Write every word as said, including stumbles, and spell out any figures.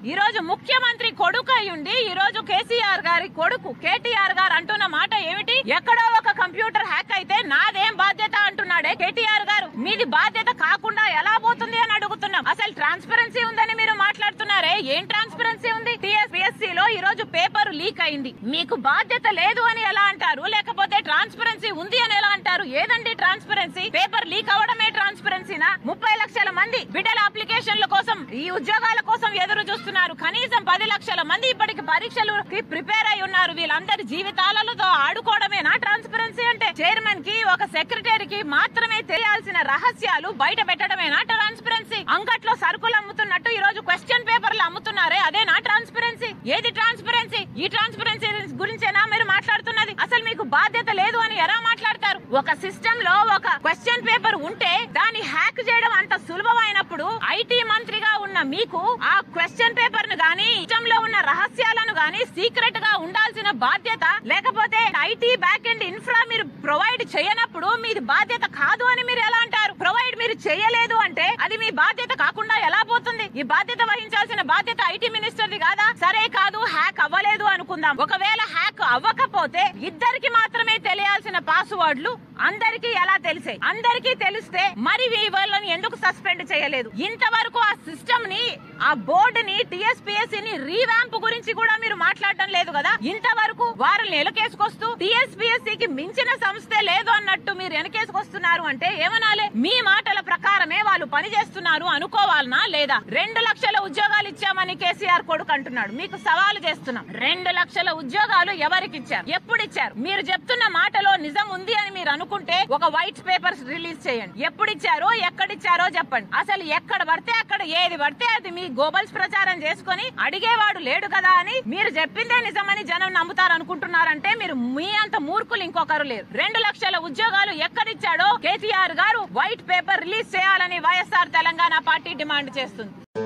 ఈ రోజు ముఖ్యమంత్రి కొడుకు అయ్యుండి ఈ రోజు కేసీఆర్ గారి కొడుకు కేటీఆర్ గారు అంటున్న మాట ఏమిటి? ఎక్కడో ఒక కంప్యూటర్ హ్యాక్ అయితే నాదేం బాధ్యత అంటున్నాడే కేటీఆర్ గారు. మీది బాధ్యత కాకుండా ఎలా పోతుంది అని అడుగుతున్నాం. అసలు ట్రాన్స్పరెన్సీ ఉందని మీరు మాట్లాడుతున్నారే, ఏం ట్రాన్స్పరెన్సీ ఉంది? టీఎస్పీఎస్సీ లో ఈ రోజు పేపర్ లీక్ అయింది, మీకు బాధ్యత లేదు అని ఎలా అంటారు? లేకపోతే ట్రాన్స్పరెన్సీ ఉంది అని ఎలా అంటారు? ఏదండి ట్రాన్స్పరెన్సీ? పేపర్ లీక్ అవడమే ట్రాన్స్పరెన్సీనా? ముప్పై లక్షల మంది బిడ్డల అప్లికేషన్ల కోసం, ఈ ఉద్యోగాల కోసం ఎదురు చూస్తున్నారు. కనీసం పది లక్షల మంది ఇప్పటికి పరీక్షలకి ప్రిపేర్ అయి ఉన్నారు. వీళ్ళందరి జీవితాలతో ఆడుకోవడమేనా ట్రాన్స్పరెన్సీ అంటే? చైర్మన్ కి, ఒక సెక్రటరీకి మాత్రమే తెలియాల్సిన రహస్యాలు బయట పెట్టడమేనా ట్రాన్స్పరెన్సీ? అంగట్లో సరుకులు అమ్ముతున్నట్టు ఈ రోజు క్వశ్చన్ పేపర్లు అమ్ముతున్నారే, అదేనా ట్రాన్స్పరెన్సీ? ఏది ట్రాన్స్పరెన్సీ? ఈ ట్రాన్స్పరెన్సీ గురించేనా మీరు మాట్లాడుతున్నది? అసలు మీకు బాధ్యత లేదు అని ఎలా మాట్లాడతారు? ఒక సిస్టమ్ లో ఒక క్వశ్చన్ పేపర్ ఉంటే దాన్ని హ్యాక్ చేయడం అంత సులభమైనప్పుడు ఐటీ మంత్రిగా ఉన్న మీకు ఆ క్వశ్చన్ పేపర్ ను గానీ, సిస్టమ్ లో ఉన్న రహస్యాలను గానీ సీక్రెట్ గా ఉండాల్సిన బాధ్యత, లేకపోతే ఐటీ బ్యాక్ ఎండ్ ఇన్ఫ్రా మీరు ప్రొవైడ్ చేయనప్పుడు మీది బాధ్యత కాదు అని మీరు ఎలా అంటారు? ప్రొవైడ్ మీరు చేయలేదు అంటే అది మీ బాధ్యత కాకుండా ఎలా పోతుంది? ఈ బాధ్యత వహించాల్సిన బాధ్యత ఐటీ మినిస్టర్ది కాదా? సరే, కాదు, హ్యాక్ అవ్వలేదు అనుకుందాం. ఒకవేళ హ్యాక్ అవ్వకపోతే ఇద్దరికి మాత్రమే తెలియాల్సిన పాస్వర్డ్లు అందరికీ ఎలా తెలిసాయి? అందరికీ తెలిస్తే మరి వాళ్ళని ఎందుకు సస్పెండ్ చేయలేదు? ఇంతవరకు ఆ సిస్టమ్ ని, ఆ బోర్డు ని, టీఎస్పీఎస్సీ ని రీవ్యాంప్ గురించి కూడా మీరు మాట్లాడటం లేదు కదా. ఇంతవరకు వారిని ఎలకేసుకొస్తూ టీఎస్పీఎస్సీకి మించిన సంస్థే లేదు అన్నట్టు మీరు వెనకేసుకొస్తున్నారు అంటే ఏమనాలే? మీ మాటల ప్రకారమే వాళ్ళు పని చేస్తున్నారు అనుకోవాలనా లేదా? రెండు లక్షల ఉద్యోగాలు ఇచ్చామని కేసీఆర్ కొడుకు అంటున్నాడు. మీకు సవాలు చేస్తున్నాం, రెండు లక్షల ఉద్యోగాలు ఎవరికి ఇచ్చారు? ఎప్పుడు ఇచ్చారు? మీరు చెప్తున్న మాటలో నిజం ఉంది అని మీరు అనుకుంటే ఒక వైట్ పేపర్స్ రిలీజ్ చేయండి. ఎప్పుడు ఇచ్చారో, ఎక్కడిచ్చారో చెప్పండి. అసలు ఎక్కడ పడితే అక్కడ ఏది పడితే అది మీ గోబల్స్ ప్రచారం చేసుకుని అడిగేవాడు లేడు కదా అని మీరు చెప్పిందే నిజమని జనం నమ్ముతారు అనుకుంటున్నారంటే మీరు మీ అంత మూర్ఖులు ఇంకొకరు లేరు. రెండు లక్షల ఉద్యోగాలు ఎక్కడిచ్చాడో కేసీఆర్ గారు వైట్ పేపర్ రిలీజ్ చేయాలని వైఎస్ఆర్ తెలంగాణ పార్టీ డిమాండ్ చేస్తుంది.